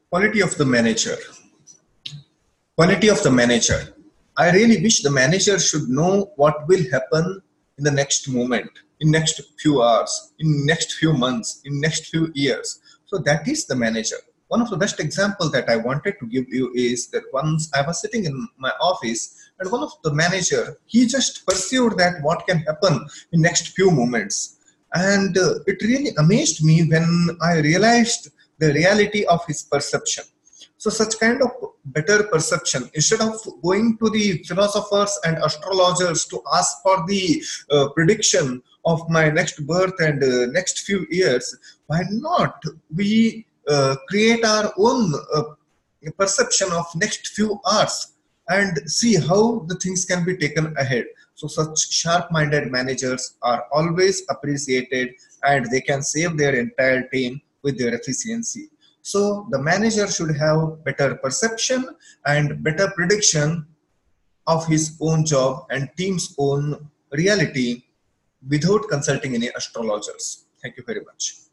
Quality of the manager. Quality of the manager. I really wish the manager should know what will happen in the next moment, in next few hours, in next few months, in next few years. So that is the manager. One of the best example that I wanted to give you is that once I was sitting in my office and one of the manager, he just pursued that what can happen in next few moments. And it really amazed me when I realized the reality of his perception. So such kind of better perception, instead of going to the philosophers and astrologers to ask for the prediction of my next birth and next few years, why not we create our own perception of next few hours and see how the things can be taken ahead. So such sharp-minded managers are always appreciated and they can save their entire team with their efficiency. So the manager should have better perception and better prediction of his own job and team's own reality without consulting any astrologers. Thank you very much.